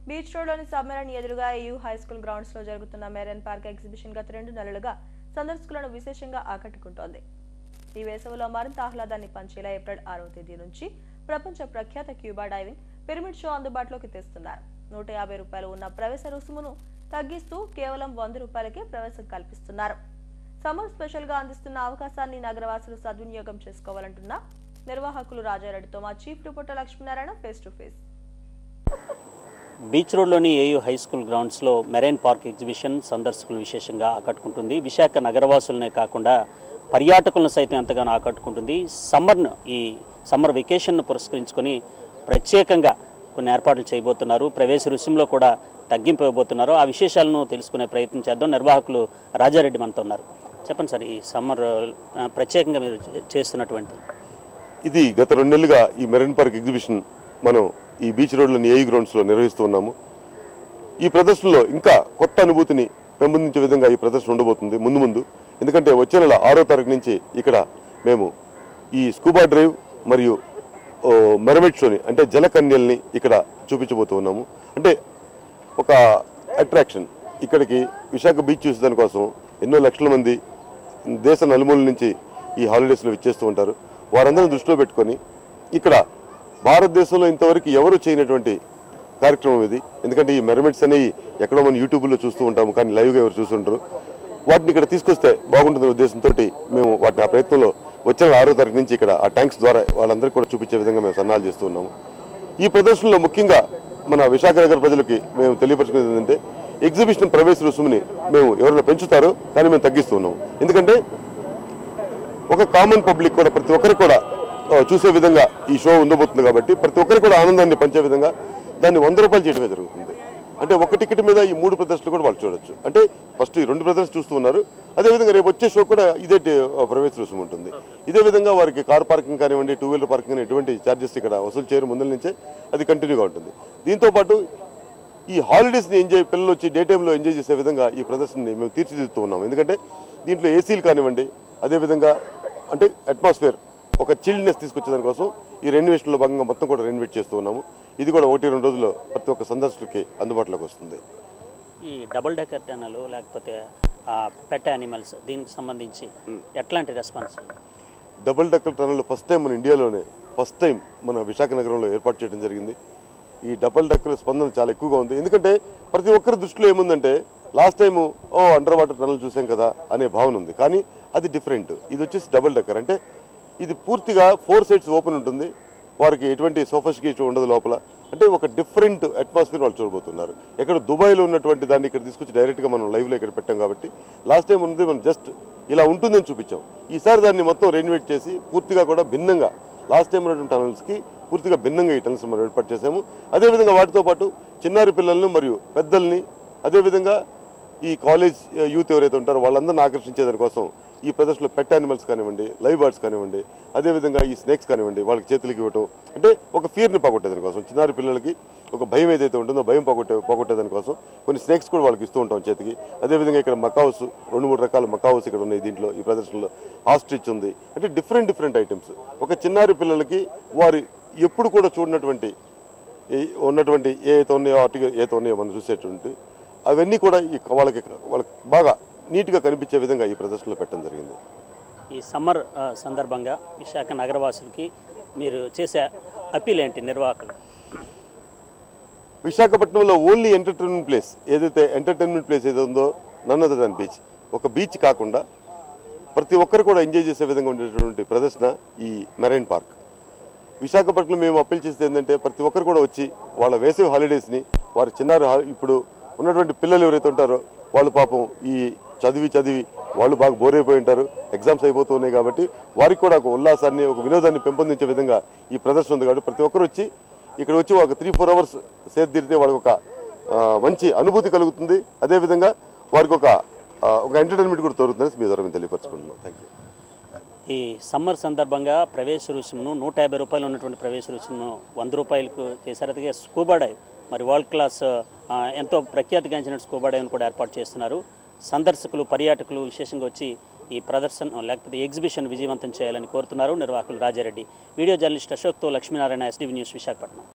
Beach రోడ్లోని submarine ఎదురుగా AU high school grounds లో జరుగుతున్న మెరైన్ పార్క్ ఎగ్జిబిషన్ గత 2 నెలలుగా సందర్శకులను విశేషంగా ఆకట్టుకుంటోంది. ఈ వేసవిలో మరింత ఆహ్లాదాన్ని పంచేలా ఏప్రిల్ 6వ తేదీ నుంచి ప్రపంచ ప్రఖ్యాత క్యూబా డైవింగ్ పిరమిడ్ షో అందుబాటులోకి తెస్తున్నారు. 150 రూపాయలు ఉన్న ప్రవేశ రుసుమును తగ్గిస్తూ కేవలం 100 రూపాయలకే ప్రవేశం కల్పిస్తున్నారు. సమ్మర్ స్పెషల్ గా అందిస్తున్న అవకాశాన్ని నగరవాసులు సద్వినియోగం చేసుకోవాలంటున్న నిర్వాహకులు రాజారెడ్డితో మా chief reporter Lakshminarayana face to face. Beach రోడ్లోని ఏయూ హై స్కూల్ గ్రౌండ్స్లో మెరైన్ పార్క్ ఎగ్జిబిషన్ సందర్శకులను విశేషంగా ఆకట్టుకుంటుంది. విశాఖ నగరవాసులనే కాకుండా పర్యాటకులను సైతం ఎంతగానో ఆకట్టుకుంటుంది. ఈ సమ్మర్ వెకేషన్ను పురస్కరించుకొని ప్రత్యేకంగా కొన్ని ఏర్పాట్లు చేయబోతున్నారు. ప్రవేశ రుసుములో కూడా తగ్గింపు ఇవ్వబోతున్నారు. ఆ విశేషాలను తెలుసుకునే ప్రయత్నం చేద్దాం. నిర్వాహకులు రాజారెడ్డి మనతో ఉన్నారు. చెప్పండి సార్, ఈ సమ్మర్ ప్రత్యేకంగా మీరు చేస్తున్నటువంటి ఇది గత 2 నెలలుగా ఈ మెరైన్ పార్క్ ఎగ్జిబిషన్ మనం ఈ బీచ్ రోడ్లోని ఏయూ గ్రౌండ్స్లో నిర్వహిస్తూ ఉన్నాము. ఈ ప్రదర్శనలో ఇంకా కొత్త అనుభూతిని పెంపొందించే విధంగా ఈ ప్రదర్శన ఉండబోతుంది ముందు. ఎందుకంటే వచ్చే నెల 6వ తారీఖు నుంచి ఇక్కడ మేము ఈ స్కూబా డ్రైవ్ మరియు మెర్మైడ్ షోని అంటే జలకన్యల్ని ఇక్కడ చూపించబోతూ ఉన్నాము. అంటే ఒక అట్రాక్షన్. ఇక్కడికి విశాఖ బీచ్ చూసేదాని కోసం ఎన్నో లక్షల మంది దేశ నలుమూల నుంచి ఈ హాలిడేస్లో విచ్చేస్తూ ఉంటారు. వారందరిని దృష్టిలో పెట్టుకొని ఇక్కడ భారతదేశంలో ఇంతవరకు ఎవరు చేయనటువంటి కార్యక్రమం ఇది. ఎందుకంటే ఈ మెర్మైడ్స్ అనేవి ఎక్కడో మనం యూట్యూబ్లో చూస్తూ ఉంటాము, కానీ లైవ్గా ఎవరు చూస్తుంటారు. వాటిని ఇక్కడ తీసుకొస్తే బాగుంటుందనే ఉద్దేశంతో మేము వాటిని ఆ ప్రయత్నంలో వచ్చే 6వ తారీఖు నుంచి ఇక్కడ ఆ ట్యాంక్స్ ద్వారా వాళ్ళందరికీ కూడా చూపించే విధంగా మేము సన్నాహాలు చేస్తూ ఉన్నాము. ఈ ప్రదర్శనలో ముఖ్యంగా మన విశాఖ నగర ప్రజలకి మేము తెలియపరుచుకునేది ఏంటంటే ఎగ్జిబిషన్ ప్రవేశ రుసుముని మేము ఎవరైనా పెంచుతారో కానీ మేము తగ్గిస్తూ ఉన్నాము. ఎందుకంటే ఒక కామన్ పబ్లిక్ కూడా ప్రతి ఒక్కరికి కూడా చూసే విధంగా ఈ షో ఉండబోతుంది కాబట్టి ప్రతి ఒక్కరికి కూడా ఆనందాన్ని పంచే విధంగా దాన్ని 100 రూపాయలు చేయడమే జరుగుతుంది. అంటే ఒక టికెట్ మీద ఈ 3 ప్రదర్శనలు కూడా వాళ్ళు చూడొచ్చు. అంటే ఫస్ట్ ఈ 2 ప్రదర్శనలు చూస్తూ ఉన్నారు. అదేవిధంగా రేపు వచ్చే షో కూడా ఇదే ప్రవేశ రుసుము ఉంటుంది. ఇదే విధంగా వారికి కార్ పార్కింగ్ కానివ్వండి, 2 వీలర్ పార్కింగ్ అని ఎటువంటి ఛార్జెస్ ఇక్కడ వసూలు చేయరు. ముందు నుంచే అది కంటిన్యూగా ఉంటుంది. దీంతోపాటు ఈ హాలిడేస్ని పిల్లలు వచ్చి డే టైంలో ఎంజాయ్ చేసే విధంగా ఈ ప్రదర్శనని మేము తీర్చిదిద్దుతూ ఉన్నాము. ఎందుకంటే దీంట్లో ఏసీలు కానివ్వండి, అదేవిధంగా అంటే అట్మాస్ఫియర్ ఒక చిల్డ్నెస్ తీసుకొచ్చేదాని కోసం ఈ రెనోవేషన్లో భాగంగా మొత్తం కూడా రెనోవేట్ చేస్తూ ఉన్నాము. ఇది కూడా 1-2 రోజుల్లో ప్రతి ఒక్క సందర్శకుడికి అందుబాటులోకి వస్తుంది. ఈ డబుల్ డెక్కర్ టన్నెల్ లేకపోతే పెట్ యానిమల్స్ దీనికి సంబంధించి ఎట్లాంటి response? Double decker tunnel first time మన ఇండియాలోనే మన విశాఖ నగరంలో ఏర్పాటు చేయడం జరిగింది. ఈ డబుల్ డెక్కర్ స్పందన చాలా ఎక్కువగా ఉంది. ఎందుకంటే ప్రతి ఒక్కరి దృష్టిలో ఏముందంటే last time under water tunnel చూసాం కదా అనే భావన ఉంది. కానీ అది డిఫరెంట్. ఇది వచ్చేసి డబుల్ డెక్కర్. అంటే ఇది పూర్తిగా 4 సైడ్స్ ఓపెన్ ఉంటుంది. వారికి ఎటువంటి సోఫిస్టికేషన్ ఉండదు లోపల. అంటే ఒక డిఫరెంట్ అట్మాస్ఫియర్ వాళ్ళు చూడబోతున్నారు. ఎక్కడ దుబాయ్లో ఉన్నటువంటి దాన్ని ఇక్కడ తీసుకొచ్చి డైరెక్ట్గా మనం లైవ్లో ఇక్కడ పెట్టాం కాబట్టి లాస్ట్ టైం ఉన్నది మనం జస్ట్ ఇలా ఉంటుందని చూపించాం. ఈసారి దాన్ని మొత్తం రెనోవేట్ చేసి పూర్తిగా కూడా భిన్నంగా లాస్ట్ టైం ఉన్నటువంటి టనల్స్కి పూర్తిగా భిన్నంగా ఈ టనల్స్ మనం ఏర్పాటు చేసాము. అదేవిధంగా వాటితో పాటు చిన్నారి పిల్లల్ని మరియు పెద్దల్ని, అదేవిధంగా ఈ కాలేజ్ యూత్ ఎవరైతే ఉంటారో వాళ్ళందరినీ ఆకర్షించేదానికోసం ఈ ప్రదర్శనలో పెట్ యానిమల్స్ కానివ్వండి, లైవ్ బర్డ్స్ కానివ్వండి, అదేవిధంగా ఈ స్నేక్స్ కానివ్వండి వాళ్ళకి చేతులకి ఇవ్వటం, అంటే ఒక ఫియర్ని పోగొట్టేదానికోసం చిన్నారి పిల్లలకి ఒక భయం ఏదైతే ఉంటుందో భయం పోగొట్టేదానికోసం కొన్ని స్నేక్స్ కూడా వాళ్ళకి ఇస్తూ ఉంటాం చేతికి. అదేవిధంగా ఇక్కడ మకావుస్ 2-3 రకాల మకావుస్ ఇక్కడ ఉన్నాయి. దీంట్లో ఈ ప్రదర్శనలో ఆస్ట్రిచ్ ఉంది. అంటే డిఫరెంట్ ఐటమ్స్ ఒక చిన్నారి పిల్లలకి వారు ఎప్పుడు కూడా చూడనటువంటి ఉన్నటువంటి ఏవైతే ఉన్నాయో మనం చూసేటువంటి అవన్నీ కూడా వాళ్ళకి బాగా నీట్గా కనిపించే విధంగా ఈ ప్రదర్శనలో పెట్టడం జరిగింది. ఈ సమ్మర్ సందర్భంగా విశాఖ నగరవాసులకి మీరు చేసే అప్పీల్ ఏంటి నిర్వాహకులు? విశాఖపట్నంలో ఓన్లీ ఎంటర్టైన్మెంట్ ప్లేస్ ఏదో ఉందో నన్ అదర్ దాన్ బీచ్. ఒక బీచ్ కాకుండా ప్రతి ఒక్కరు కూడా ఎంజాయ్ చేసే విధంగా ఉండేటువంటి ప్రదర్శన ఈ మెరైన్ పార్క్. విశాఖపట్నం మేము అప్పీల్ చేసేది ఏంటంటే ప్రతి ఒక్కరు కూడా వచ్చి వాళ్ళ వేసవి హాలిడేస్ని వారి ఇప్పుడు ఉన్నటువంటి పిల్లలు ఎవరైతే ఉంటారో వాళ్ళు పాపం ఈ చదివి వాళ్ళు బాగా బోర్ అయిపోయి ఉంటారు. ఎగ్జామ్స్ అయిపోతున్నాయి కాబట్టి వారికి కూడా ఒక ఉల్లాసాన్ని, ఒక వినోదాన్ని పెంపొందించే విధంగా ఈ ప్రదర్శన ఉంది. కాబట్టి ప్రతి ఒక్కరు వచ్చి ఇక్కడ వచ్చి ఒక 3-4 అవర్స్ సేద తీరితే వాళ్ళకి ఒక మంచి అనుభూతి కలుగుతుంది. అదేవిధంగా వారికి ఒక ఎంటర్టైన్మెంట్ కూడా దొరుకుతుందని మీ ద్వారా మేము తెలియపరచుకుంటున్నాం. Thank you. ఈ సమ్మర్ సందర్భంగా ప్రవేశ రుసుమును 150 రూపాయలు ఉన్నటువంటి ప్రవేశ రుసుమును 100 రూపాయలకు చేశారు. అలాగే స్కూబా డైవ్ మరి వరల్డ్ క్లాస్ ఎంతో ప్రఖ్యాతిగాంచిన స్కూబా డైవ్ను కూడా ఏర్పాటు చేస్తున్నారు. సందర్శకులు, పర్యాటకులు విశేషంగా వచ్చి ఈ ప్రదర్శన లేకపోతే ఎగ్జిబిషన్ విజయవంతం చేయాలని కోరుతున్నారు నిర్వాహకులు రాజారెడ్డి. వీడియో జర్నలిస్ట్ అశోక్తో లక్ష్మీనారాయణ, SDV న్యూస్, విశాఖపట్నం.